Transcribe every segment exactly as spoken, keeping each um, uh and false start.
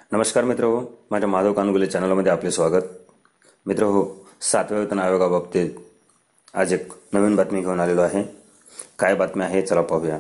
नमस्कार मित्र हो, माझ्या माधव कानगुले चॅनलमध्ये आपले स्वागत. मित्र हो, सातव्या वेतन आयोगाबाबतीत आज एक नवीन बातमी घेऊन आलेलो आहे. काय बातमी आहे चला पाहूया.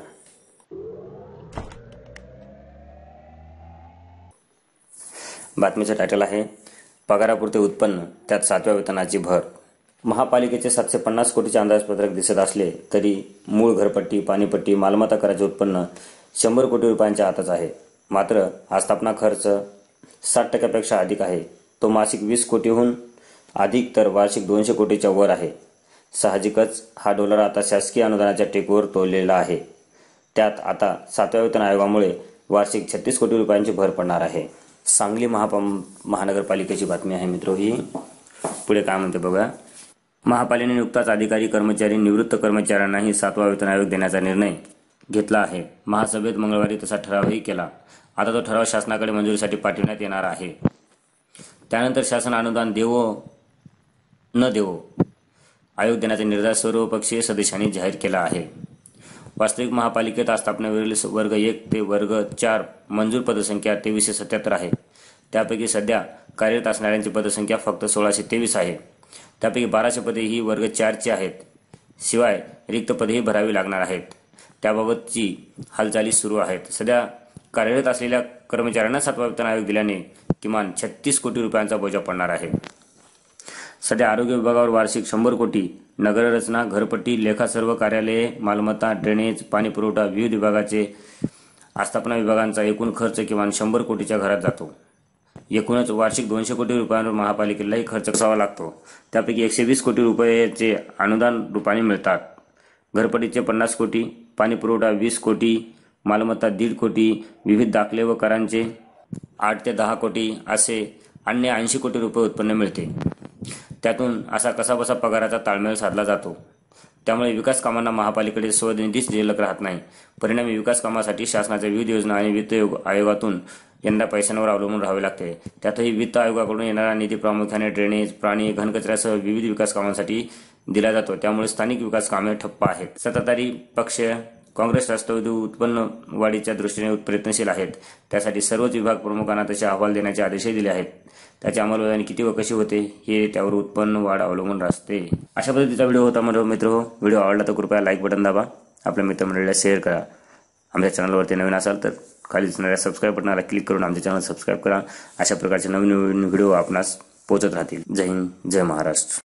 बातमीचं टायटल आहे पगारापुरते उत्पन्न त्यात सातव्या वेतनाची भर. महापालिकेचे सातशे पन्नास कोटीचे अंदाजपत्रक दिसत असले तरी मूळ घरपट्टी, पाणीपट्टी, मालमत्ता कराचे उत्पन्न शंभर कोटी रुपयांच्या आतच आहे. मात्र आस्थापना खर्च साठ टक्क्यापेक्षा अधिक आहे. तो मासिक वीस कोटीहून अधिक तर वार्षिक दोनशे कोटीच्या वर आहे. साहजिकच हा डॉलर आता शासकीय अनुदानाच्या टेकवर तोललेला आहे. त्यात आता सातव्या वेतन आयोगामुळे वार्षिक छत्तीस कोटी रुपयांची भर पडणार आहे. सांगली महापा महानगरपालिकेची बातमी आहे मित्र ही. पुढे काय म्हणते बघा. महापालिकेने नुकताच अधिकारी, कर्मचारी, निवृत्त कर्मचाऱ्यांनाही सातवा वेतन आयोग देण्याचा निर्णय घेतला आहे. महासभेत मंगळवारी तसा ठरावही केला. आता तो ठराव शासनाकडे मंजुरीसाठी पाठविण्यात येणार आहे. त्यानंतर शासन अनुदान देवो न देवो आयोग देण्याचा निर्धार सर्वपक्षीय सदस्यांनी जाहीर केला आहे. वास्तविक महापालिकेत आस्थापनेवरील वर्ग एक ते वर्ग चार मंजूर पदसंख्या तेवीसशे सत्याहत्तर आहे. त्यापैकी सध्या कार्यरत असणाऱ्यांची पदसंख्या फक्त सोळाशे तेवीस आहे. त्यापैकी बाराशे पदे ही वर्ग चारची आहेत. शिवाय रिक्त पदेही भरावी लागणार आहेत. त्याबाबतची हालचाली सुरू आहेत. सध्या कार्यरत असलेल्या कर्मचाऱ्यांना सातवा वेतन आयोग दिल्याने किमान छत्तीस कोटी रुपयांचा बोजा पडणार आहे. सध्या आरोग्य विभागावर वार्षिक शंभर कोटी, नगररचना, घरपट्टी, लेखा, सर्व कार्यालये, मालमत्ता, ड्रेनेज, पाणी पुरवठा, विविध विभागाचे आस्थापना विभागांचा एकूण खर्च किमान शंभर कोटीच्या घरात जातो. एकूणच वार्षिक दोनशे कोटी रुपयांवर महापालिकेलाही खर्च करावा लागतो. त्यापैकी एकशे वीस कोटी रुपयाचे अनुदान रूपाने मिळतात. घरपट्टीचे पन्नास कोटी, पाणी पुरवठा वीस कोटी, मालमत्ता दीड कोटी, विविध दाखले व करांचे आठ ते दहा कोटी असे अन्य ऐंशी कोटी रुपये उत्पन्न मिळते. त्यातून असा कसाबसा पगाराचा ताळमेळ साधला जातो. त्यामुळे विकास कामांना महापालिकेकडे स्वनिधीच शिल्लक राहत नाही. परिणामी विकास कामासाठी शासनाच्या विविध योजना आणि वित्त आयोगातून यंदा पैशांवर अवलंबून राहावे लागते. त्यातही वित्त आयोगाकडून येणारा निधी प्रामुख्याने ड्रेनेज, प्राणी, घनकचऱ्यासह विविध विकास कामांसाठी दिला जातो. त्यामुळे स्थानिक विकास कामे ठप्प आहेत. सत्ताधारी पक्ष काँग्रेस, राष्ट्रवादी उत्पन्न वाढीच्या दृष्टीने प्रयत्नशील आहेत. त्यासाठी सर्वच विभाग प्रमुखांना तसे अहवाल देण्याचे आदेशही दिले आहेत. त्याची अंमलबजावणी किती व कशी होते हे त्यावर उत्पन्न वाढ अवलंबून असते. अशा पद्धतीचा व्हिडिओ होता मित्र हो. व्हिडिओ आवडला तर कृपया लाईक बटन दाबा. आपल्या मित्रमंडळीला शेअर करा. आमच्या चॅनलवरती नवीन असाल तर खाली दिसणाऱ्या सबस्क्राईब बटनाला क्लिक करून आमच्या चॅनल सबस्क्राईब करा. अशा प्रकारचे नवीन नवीन व्हिडिओ आपणास पोहोचत राहतील. जय हिंद, जय महाराष्ट्र.